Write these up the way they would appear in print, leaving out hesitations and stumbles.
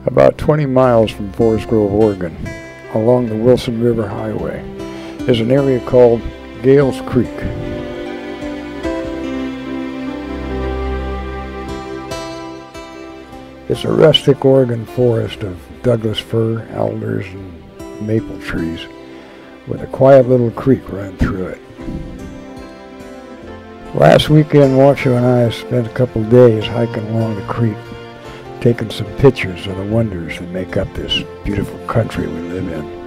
About 20 miles from Forest Grove, Oregon, along the Wilson River Highway, is an area called Gale Creek. It's a rustic Oregon forest of Douglas fir, alders, and maple trees, with a quiet little creek running through it. Last weekend, Washoe and I spent a couple days hiking along the creek, taking some pictures of the wonders that make up this beautiful country we live in.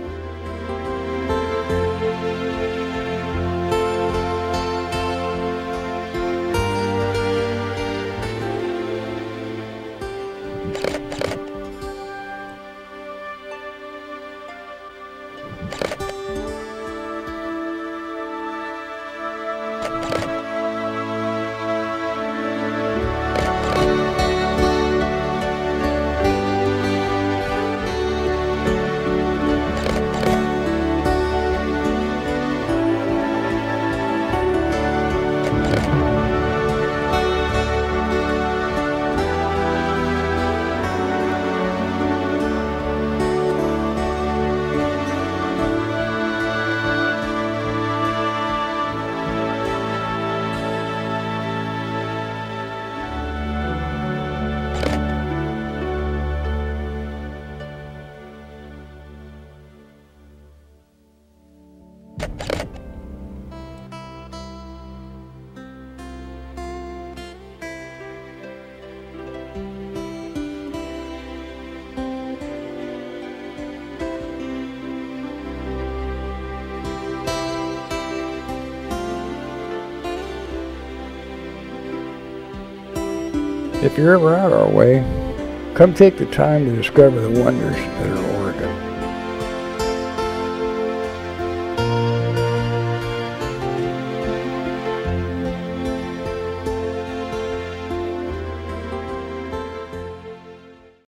If you're ever out our way, come take the time to discover the wonders that are